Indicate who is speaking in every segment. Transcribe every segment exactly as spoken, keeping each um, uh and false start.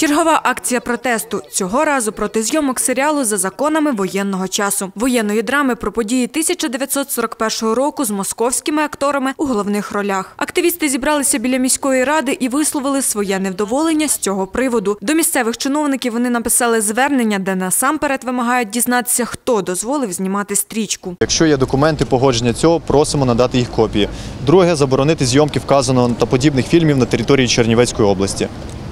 Speaker 1: Чергова акція протесту. Цього разу проти зйомок серіалу «За законами воєнного часу». Воєнної драми про події тисяча дев'ятсот сорок першого року з московськими акторами у головних ролях. Активісти зібралися біля міської ради і висловили своє невдоволення з цього приводу. До місцевих чиновників вони написали звернення, де насамперед вимагають дізнатися, хто дозволив знімати стрічку.
Speaker 2: Якщо є документи погодження цього, просимо надати їх копії. Друге – заборонити зйомки вказаного та подібних фільмів на території Чернівецької області.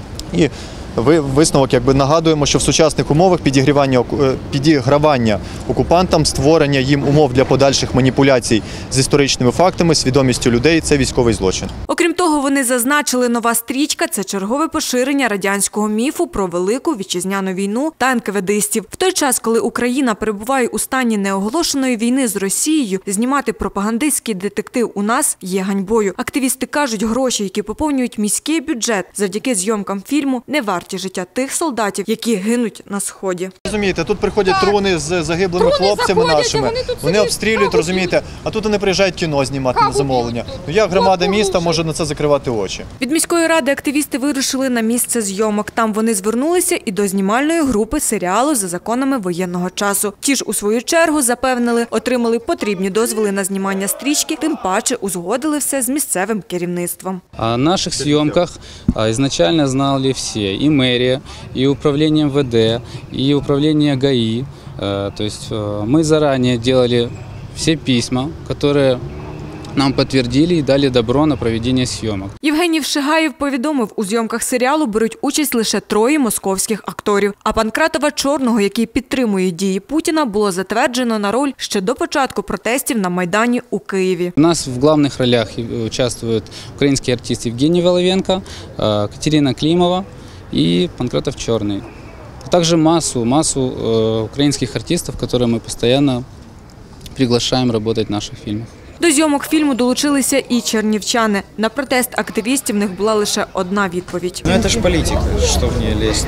Speaker 2: І висновок, якби нагадуємо, що в сучасних умовах підігрівання, підігравання окупантам, створення їм умов для подальших маніпуляцій з історичними фактами, свідомістю людей – це військовий злочин.
Speaker 1: Окрім того, вони зазначили, нова стрічка – це чергове поширення радянського міфу про Велику Вітчизняну війну та енкаведистів. В той час, коли Україна перебуває у стані неоголошеної війни з Росією, знімати пропагандистський детектив у нас є ганьбою. Активісти кажуть, гроші, які поповнюють міський бюджет завдяки зйомкам фільму, не варті життя тих солдатів, які гинуть на Сході.
Speaker 2: Розумієте, тут приходять труни з загиблими
Speaker 3: труни
Speaker 2: хлопцями
Speaker 3: заходять,
Speaker 2: нашими,
Speaker 3: вони,
Speaker 2: вони обстрілюють, розумієте, а тут вони приїжджають кіно знімати на замовлення. Ну як громада міста може на це закривати очі?
Speaker 1: Від міської ради активісти вирушили на місце зйомок. Там вони звернулися і до знімальної групи серіалу «За законами воєнного часу». Ті ж, у свою чергу, запевнили, отримали потрібні дозволи на знімання стрічки, тим паче узгодили все з місцевим керівництвом.
Speaker 4: О наших зйомках ізначально знали всі, і мэрия, и управление эм вэ дэ, и управление ГАИ. То есть мы заранее делали все письма, которые нам підтвердили і дали добро на проведення зйомок.
Speaker 1: Євгеній Вшигаєв повідомив, у зйомках серіалу беруть участь лише троє московських акторів. А Панкратова Чорного, який підтримує дії Путіна, було затверджено на роль ще до початку протестів на Майдані у Києві.
Speaker 4: У нас в головних ролях участвують український артист Євгеній Воловенко, Катерина Климова и Панкратов Черный. Также массу, массу э, украинских артистов, которые мы постоянно приглашаем работать в наших фильмах.
Speaker 1: До зйомок фільму долучилися і чернівчани. На протест активістів в них була лише одна відповідь.
Speaker 5: Ну, це ж політика, що в неї лізти.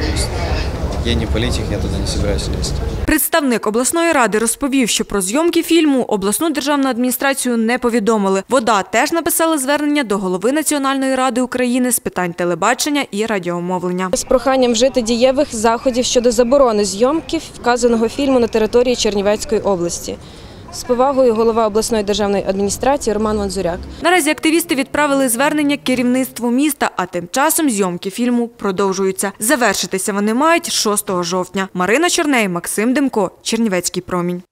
Speaker 5: Я не політик, я туди не збираюся лізти.
Speaker 1: Представник обласної ради розповів, що про зйомки фільму обласну державну адміністрацію не повідомили. ВОДА теж написала звернення до голови Національної ради України з питань телебачення і радіомовлення.
Speaker 6: З проханням вжити дієвих заходів щодо заборони зйомків вказаного фільму на території Чернівецької області. З повагою, голова обласної державної адміністрації Роман Мандзуряк.
Speaker 1: Наразі активісти відправили звернення керівництву міста, а тим часом зйомки фільму продовжуються. Завершитися вони мають шостого жовтня. Марина Чорней, Максим Демко, Чернівецький промінь.